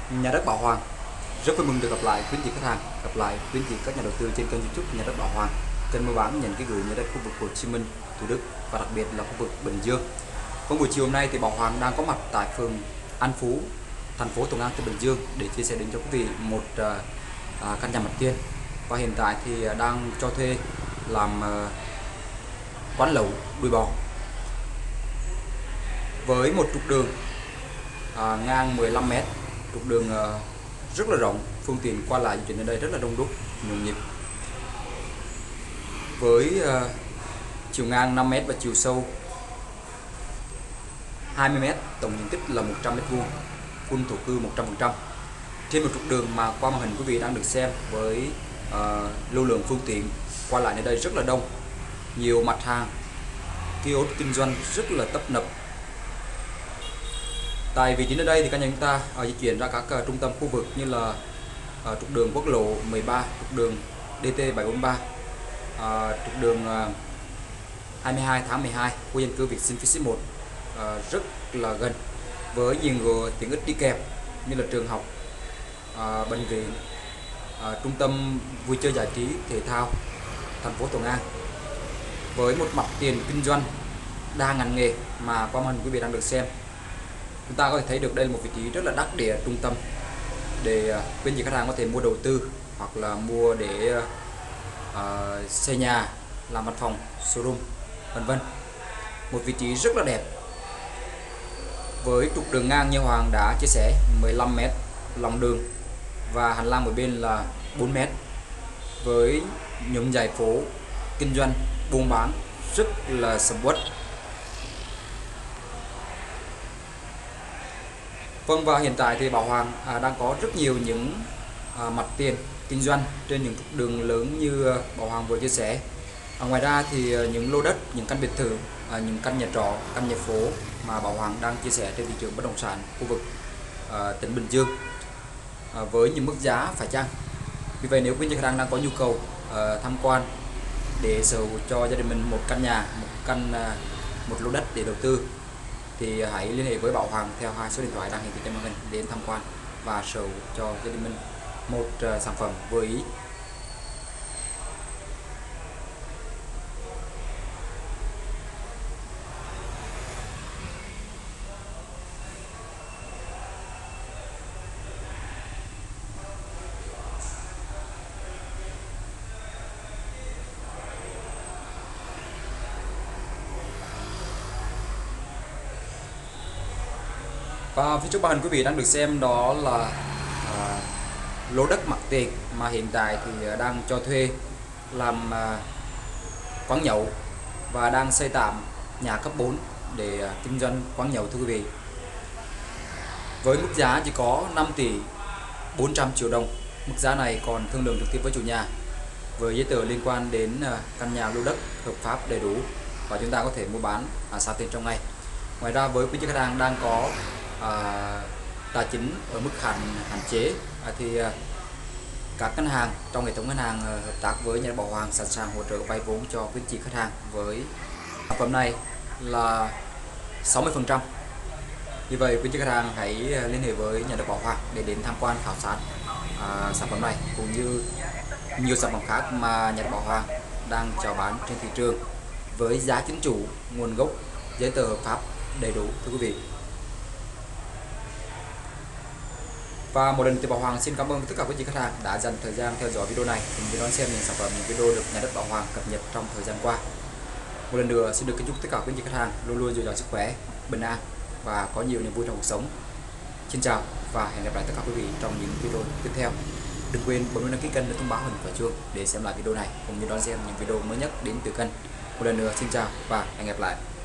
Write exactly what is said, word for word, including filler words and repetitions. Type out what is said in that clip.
Nhà đất Bảo Hoàng rất vui mừng được gặp lại quý anh chị khách hàng, gặp lại quý anh chị các nhà đầu tư trên kênh YouTube Nhà đất Bảo Hoàng, kênh mua bán nhận cái gửi nhà đất khu vực Hồ Chí Minh, Thủ Đức và đặc biệt là khu vực Bình Dương. Trong buổi chiều hôm nay thì Bảo Hoàng đang có mặt tại phường An Phú, thành phố Thuận An, tỉnh Bình Dương để chia sẻ đến cho quý vị một uh, căn nhà mặt tiền, và hiện tại thì đang cho thuê làm uh, quán lẩu đùi bò với một trục đường à, ngang mười lăm mét, trục đường à, rất là rộng, phương tiện qua lại di chuyển ở đây rất là đông đúc, nhộn nhịp, với à, chiều ngang năm mét và chiều sâu hai mươi mét, tổng diện tích là một trăm mét vuông, full thổ cư một trăm phần trăm. Trên một trục đường mà qua màn hình quý vị đang được xem, với à, lưu lượng phương tiện qua lại ở đây rất là đông, nhiều mặt hàng kiosk kinh doanh rất là tấp nập. Tại vị trí ở đây thì căn nhà chúng ta uh, di chuyển ra các uh, trung tâm khu vực như là uh, trục đường quốc lộ mười ba, trục đường D T bảy bốn ba, uh, trục đường uh, hai mươi hai tháng mười hai, khu dân cư Việt Sinh phía số một, uh, rất là gần, với nhiều tiện ích đi kèm như là trường học, uh, bệnh viện, uh, trung tâm vui chơi giải trí thể thao thành phố Thuận An, với một mặt tiền kinh doanh đa ngành nghề mà qua màn hình quý vị đang được xem. Chúng ta có thể thấy được đây là một vị trí rất là đắc địa trung tâm để quý anh chị khách hàng có thể mua đầu tư hoặc là mua để uh, xây nhà, làm văn phòng, showroom, vân vân. Một vị trí rất là đẹp, với trục đường ngang như Hoàng đã chia sẻ mười lăm mét lòng đường và hành lang một bên là bốn mét, với những dãy phố kinh doanh buôn bán rất là sầm uất. Vâng, và hiện tại thì Bảo Hoàng à, đang có rất nhiều những à, mặt tiền kinh doanh trên những trục đường lớn như Bảo Hoàng vừa chia sẻ. À, ngoài ra thì à, những lô đất, những căn biệt thự, à, những căn nhà trọ, căn nhà phố mà Bảo Hoàng đang chia sẻ trên thị trường bất động sản khu vực à, tỉnh Bình Dương à, với những mức giá phải chăng. Vì vậy nếu quý khách hàng đang có nhu cầu à, tham quan để sở hữu cho gia đình mình một căn nhà, một căn à, một lô đất để đầu tư, thì hãy liên hệ với Bảo Hoàng theo hai số điện thoại đang hiển thị trên màn hình đến tham quan và sở hữu cho gia đình mình một uh, sản phẩm vừa ý. Và phía trước màn hình quý vị đang được xem đó là à, lô đất mặt tiền mà hiện tại thì đang cho thuê làm à, quán nhậu và đang xây tạm nhà cấp bốn để à, kinh doanh quán nhậu, thưa quý vị. Với mức giá chỉ có năm tỷ bốn trăm triệu đồng, mức giá này còn thương lượng trực tiếp với chủ nhà với giấy tờ liên quan đến à, căn nhà lô đất hợp pháp đầy đủ, và chúng ta có thể mua bán à, sao tiền trong ngày. Ngoài ra với quý khách hàng đang có À, tài chính ở mức hạn hạn chế à, thì à, các ngân hàng trong hệ thống ngân hàng à, hợp tác với nhà Bảo Hoàng sẵn sàng hỗ trợ vay vốn cho quý chị khách hàng với sản phẩm này là sáu mươi phần trăm. Vì vậy quý chị khách hàng hãy liên hệ với nhà đất Bảo Hoàng để đến tham quan khảo sát à, sản phẩm này cũng như nhiều sản phẩm khác mà nhà đất Bảo Hoàng đang chào bán trên thị trường với giá chính chủ, nguồn gốc, giấy tờ hợp pháp đầy đủ, thưa quý vị. Và một lần thì Bảo Hoàng xin cảm ơn tất cả quý chị khách hàng đã dành thời gian theo dõi video này cùng với đón xem những sản phẩm, những video được nhà đất Bảo Hoàng cập nhật trong thời gian qua. Một lần nữa xin được kính chúc tất cả quý chị khách hàng luôn luôn dồi dào sức khỏe, bình an và có nhiều niềm vui trong cuộc sống. Xin chào và hẹn gặp lại tất cả quý vị trong những video tiếp theo. Đừng quên bấm đăng ký kênh để thông báo hình và chuông để xem lại video này cũng như đón xem những video mới nhất đến từ kênh. Một lần nữa xin chào và hẹn gặp lại.